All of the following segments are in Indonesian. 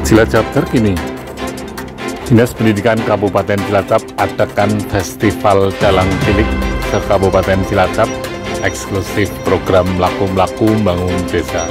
Cilacap terkini. Dinas Pendidikan Kabupaten Cilacap adakan Festival Dalang Cilik se-Kabupaten Cilacap, eksklusif program Laku-Mlaku Bangun Desa.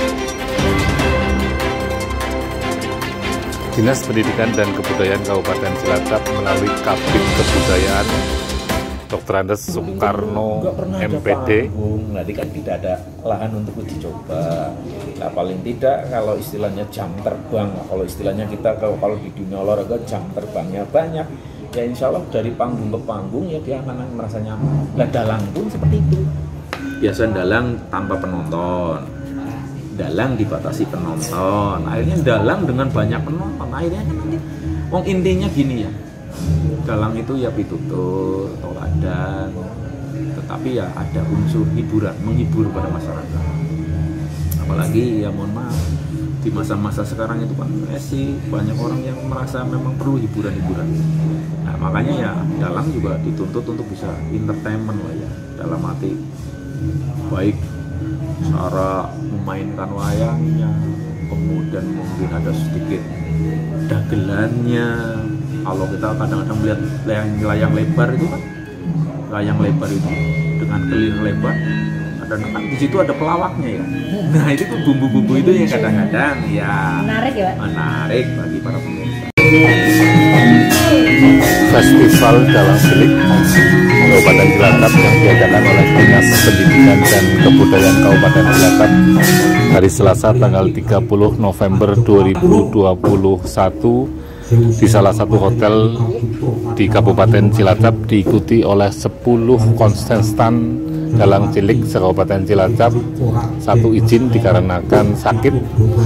Dinas Pendidikan dan Kebudayaan Kabupaten Cilacap melalui Kabid Kebudayaan Dr. Andes Soekarno MPD. Nanti kan tidak ada lahan untuk uji coba. Nah, paling tidak kalau istilahnya jam terbang, kalau istilahnya kita kalau di dunia olahraga jam terbangnya banyak. Ya insya Allah dari panggung ke panggung ya dia akan merasa nyaman. Nah, dalang pun seperti itu. Biasa dalang tanpa penonton. Dalang dibatasi penonton. Akhirnya dalang dengan banyak penonton. Akhirnya kan nanti intinya gini ya. Dalang itu ya pitutur, toladan, tetapi ya ada unsur hiburan, menghibur pada masyarakat. Apalagi ya mohon maaf, di masa-masa sekarang itu kan sih banyak orang yang merasa memang perlu hiburan-hiburan. Nah makanya ya dalang juga dituntut untuk bisa entertainment lah ya, dalam arti baik cara memainkan wayangnya, kemudian mungkin ada sedikit dagelannya. Kalau kita kadang-kadang melihat layang lebar itu kan, layang lebar itu dengan kelir lebar, kadang-kadang di situ ada pelawaknya ya. Nah itu tuh bumbu-bumbu itu yang kadang-kadang ya menarik bagi para pemirsa. Festival Dalang Cilik Kabupaten Cilacap yang diadakan oleh Dinas Pendidikan dan Kebudayaan Kabupaten Cilacap hari Selasa tanggal 30 November 2021 di salah satu hotel di Kabupaten Cilacap diikuti oleh 10 kontestan dalang cilik se-Kabupaten Cilacap. Satu izin dikarenakan sakit.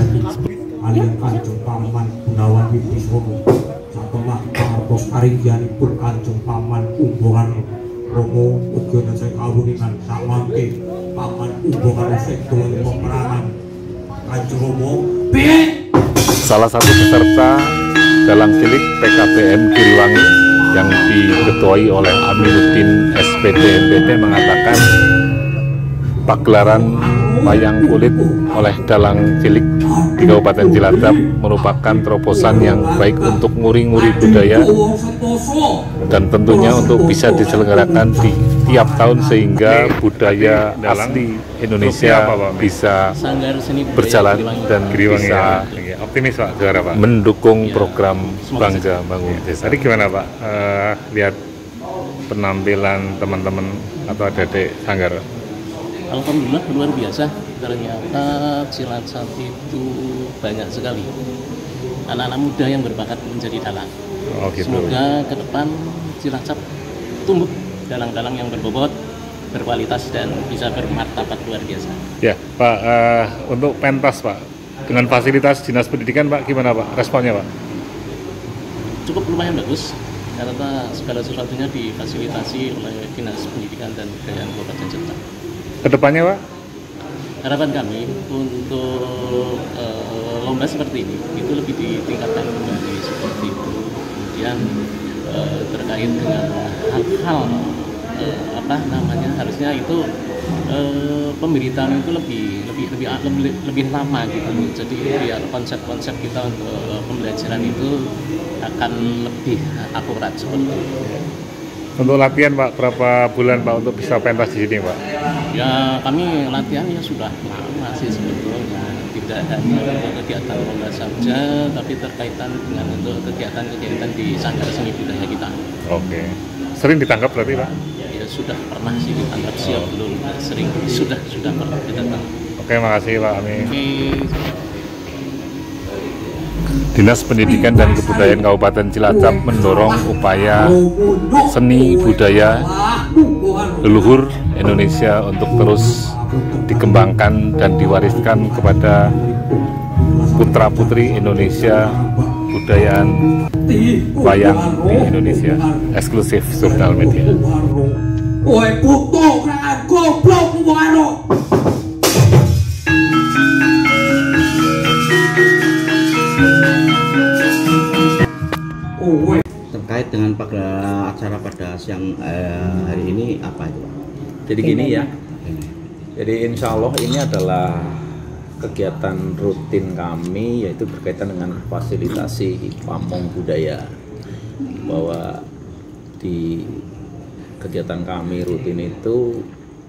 Salah satu peserta dalang cilik PKBM Giriwangi yang diketuai oleh Amiruddin SPD MPD mengatakan pagelaran wayang kulit oleh dalang cilik di Kabupaten Cilacap merupakan terobosan yang baik untuk nguri-nguri budaya dan tentunya untuk bisa diselenggarakan di tiap tahun sehingga budaya asli Indonesia bisa berjalan dan bisa optimis Pak, juara Pak, mendukung program Bangga Bangun Desa. Tadi gimana Pak, lihat penampilan teman-teman atau adik-adik Sanggar? Alhamdulillah luar biasa, ternyata Cilacap itu banyak sekali anak-anak muda yang berbakat menjadi dalang. Oh, gitu. Semoga ke depan Cilacap tumbuh dalang-dalang yang berbobot, berkualitas dan bisa bermartabat luar biasa. Ya Pak, untuk pentas Pak, dengan fasilitas Dinas Pendidikan Pak, gimana Pak responnya Pak? Cukup lumayan bagus, karena segala sesuatunya difasilitasi oleh Dinas Pendidikan dan Kebudayaan Kabupaten Cilacap. Kedepannya Pak? Harapan kami untuk lomba seperti ini itu lebih ditingkatkan kembali seperti itu. Kemudian terkait dengan hal-hal harusnya itu pemberitaan itu lebih lama gitu. Jadi biar konsep-konsep kita untuk pembelajaran itu akan lebih akurat seperti itu. Untuk latihan Pak, berapa bulan Pak untuk bisa pentas di sini Pak? Ya kami latihannya sudah lama sih sebetulnya, tidak hanya untuk kegiatan lomba saja, tapi terkaitan dengan untuk kegiatan-kegiatan di Sanggar Seni Budaya kita. Oke, sering ditangkap berarti Pak? Ya sudah pernah sih ditangkap siap belum sering, sudah pernah ditangkap. Oke, makasih Pak Ami. Dinas Pendidikan dan Kebudayaan Kabupaten Cilacap mendorong upaya seni budaya leluhur Indonesia untuk terus dikembangkan dan diwariskan kepada putra-putri Indonesia, budayaan wayang di Indonesia, eksklusif Surnal Media. Terkait dengan acara pada siang hari ini apa itu Pak? Jadi gini ya, jadi insya Allah ini adalah kegiatan rutin kami yaitu berkaitan dengan fasilitasi pamong budaya, bahwa di kegiatan kami rutin itu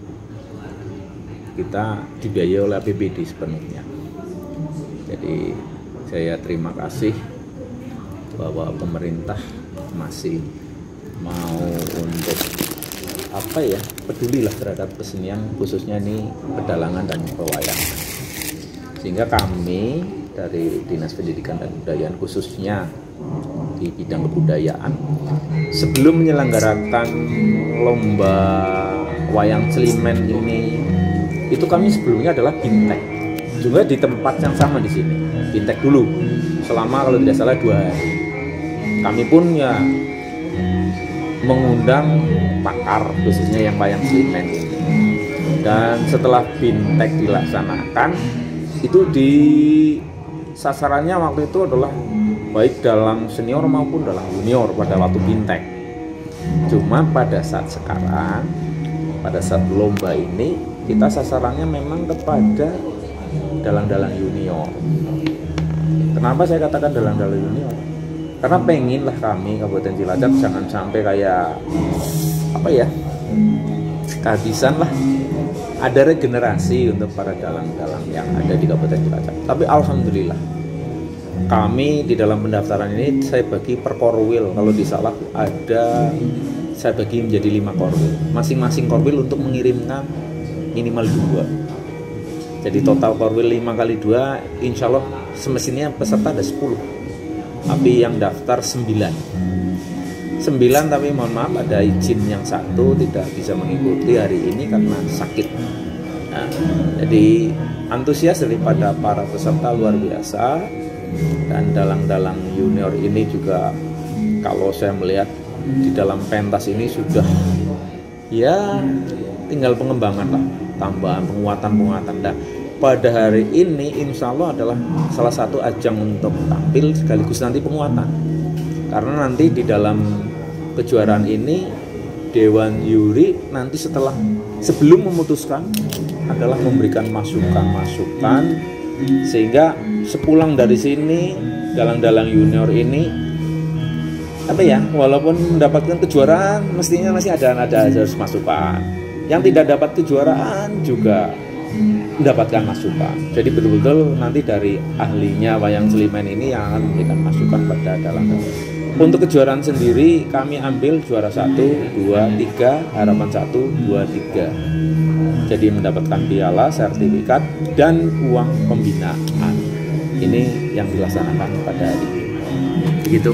kita dibiayai oleh APBD sepenuhnya. Jadi saya terima kasih bahwa pemerintah masih mau untuk pedulilah terhadap kesenian, khususnya ini pedalangan dan pewayangan. Sehingga kami dari Dinas Pendidikan dan Kebudayaan khususnya di bidang kebudayaan, sebelum menyelenggarakan lomba wayang Celimen ini, itu kami sebelumnya adalah bintek, juga di tempat yang sama di sini, bintek dulu selama kalau tidak salah 2 hari. Kami pun ya mengundang pakar khususnya yang wayang Celimen ini, dan setelah bintek dilaksanakan itu di sasarannya waktu itu adalah baik dalam senior maupun dalam junior pada waktu bintek. Cuma pada saat sekarang, pada saat lomba ini, kita sasarannya memang kepada dalang-dalang junior. Kenapa saya katakan dalang-dalang junior? Karena penginlah kami Kabupaten Cilacap jangan sampai kayak kehabisan lah. Ada regenerasi untuk para dalang-dalang yang ada di Kabupaten Cilacap. Tapi alhamdulillah kami di dalam pendaftaran ini saya bagi per korwil. Kalau di Salak saya bagi menjadi 5 korwil. Masing-masing korwil untuk mengirimkan minimal 2. Jadi total korwil 5 kali 2, insya Allah semestinya peserta ada 10. Tapi yang daftar 9, tapi mohon maaf ada izin yang 1 tidak bisa mengikuti hari ini karena sakit. Nah, jadi antusias daripada para peserta luar biasa, dan dalang-dalang junior ini juga kalau saya melihat di dalam pentas ini sudah ya tinggal pengembangan lah, tambahan penguatan. Dan pada hari ini insya Allah adalah salah satu ajang untuk tampil sekaligus nanti penguatan, karena nanti di dalam kejuaraan ini Dewan Juri nanti sebelum memutuskan adalah memberikan masukan sehingga sepulang dari sini dalang-dalang junior ini walaupun mendapatkan kejuaraan mestinya masih ada harus masukan. Yang tidak dapat kejuaraan juga mendapatkan masukan. Jadi betul-betul nanti dari ahlinya wayang Celimen ini yang akan memberikan masukan pada dalang-dalang. Untuk kejuaraan sendiri kami ambil juara 1, 2, 3, harapan 1, 2, 3. Jadi mendapatkan piala, sertifikat, dan uang pembinaan. Ini yang dilaksanakan pada hari ini. Begitu.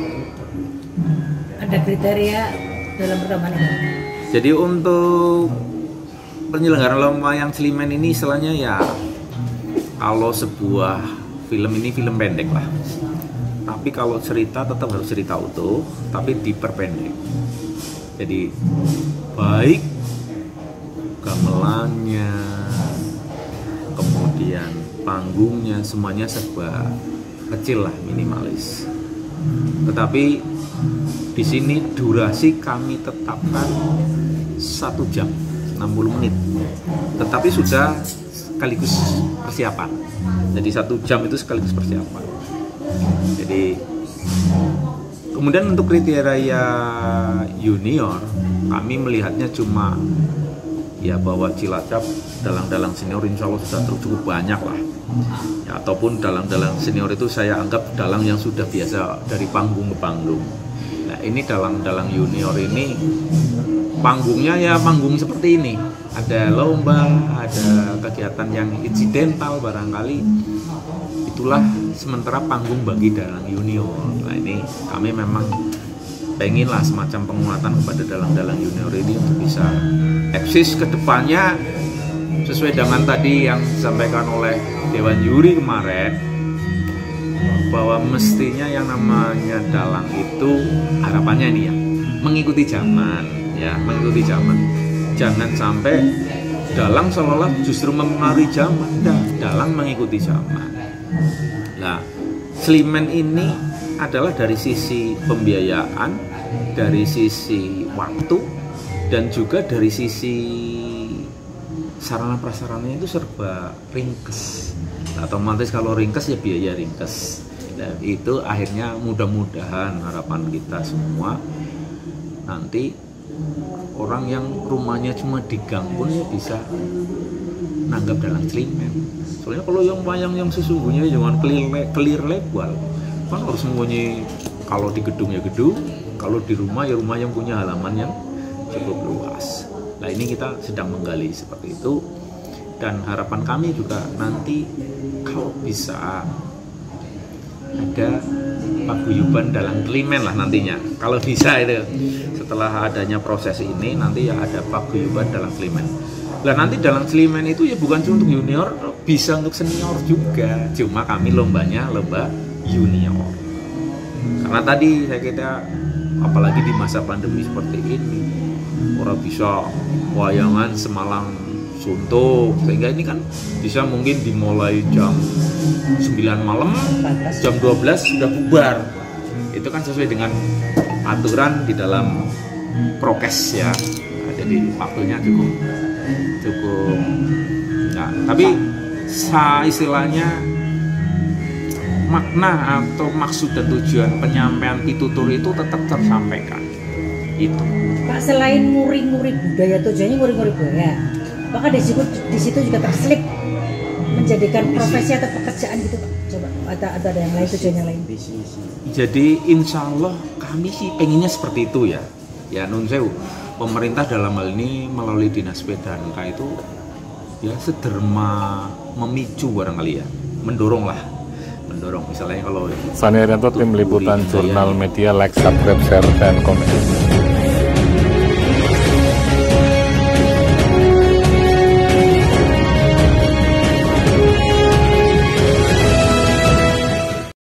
Ada kriteria dalam pertemuan ini? Jadi untuk penyelenggaraan lomba wayang Celimen ini istilahnya ya, kalau sebuah film ini film pendek lah. Tapi kalau cerita tetap harus cerita utuh, tapi diperpendek. Jadi baik gamelannya, kemudian panggungnya, semuanya serba kecil lah, minimalis. Tetapi di sini durasi kami tetapkan 1 jam 60 menit. Tetapi sudah sekaligus persiapan. Jadi 1 jam itu sekaligus persiapan. Jadi kemudian untuk kriteria junior kami melihatnya cuma ya bahwa Cilacap dalang-dalang senior insya Allah sudah cukup banyak lah ya, ataupun dalang-dalang senior itu saya anggap dalang yang sudah biasa dari panggung ke panggung. Nah ini dalang-dalang junior ini panggungnya ya panggung seperti ini, ada lomba, ada kegiatan yang insidental barangkali, itulah sementara panggung bagi dalang junior. Nah ini kami memang pengen lah semacam penguatan kepada dalang-dalang junior ini untuk bisa eksis ke depannya sesuai dengan tadi yang disampaikan oleh Dewan Juri kemarin, bahwa mestinya yang namanya dalang itu harapannya ini ya mengikuti zaman, ya mengikuti zaman. Jangan sampai dalang seolah-olah justru mempengaruhi zaman, dalang mengikuti zaman. Nah, Celimen ini adalah dari sisi pembiayaan, dari sisi waktu, dan juga dari sisi sarana prasarananya itu serba ringkes. Nah, otomatis kalau ringkes ya biaya ringkes. Dan itu akhirnya mudah-mudahan harapan kita semua nanti orang yang rumahnya cuma di gang pun ya bisa nanggap dalam celimen. Soalnya kalau yang wayang yang sesungguhnya jangan clear legal, kan harus sembunyi. Kalau di gedung ya gedung, kalau di rumah ya rumah yang punya halaman yang cukup luas. Nah ini kita sedang menggali seperti itu, dan harapan kami juga nanti kalau bisa ada paguyuban dalam celimen lah nantinya. Kalau bisa itu setelah adanya proses ini nanti ya ada paguyuban dalam celimen. Nah nanti dalam celimen itu ya bukan cuma untuk junior, bisa untuk senior juga. Cuma kami lombanya lomba junior. Karena tadi saya kira apalagi di masa pandemi seperti ini orang bisa wayangan semalang suntuk, sehingga ini kan bisa mungkin dimulai jam 9 malam, jam 12 sudah bubar. Itu kan sesuai dengan aturan di dalam prokes ya. Nah, jadi waktunya cukup nah, tapi istilahnya makna atau maksud dan tujuan penyampaian pitutur itu tetap tersampaikan. Itu Pak, selain nguri-nguri budaya, tujuannya nguri-nguri budaya, apakah di situ juga terselip menjadikan profesi atau pekerjaan gitu Pak? Coba atau ada yang lain, tujuan yang lain? Jadi insya Allah kami sih pengennya seperti itu ya. Ya nun sewu, pemerintah dalam hal ini melalui Dinas PDANK itu ya sederma memicu barangkali ya, mendorong misalnya kalau Sani Arianto, tim liputan Jurnal Media, like, subscribe, share, dan komen.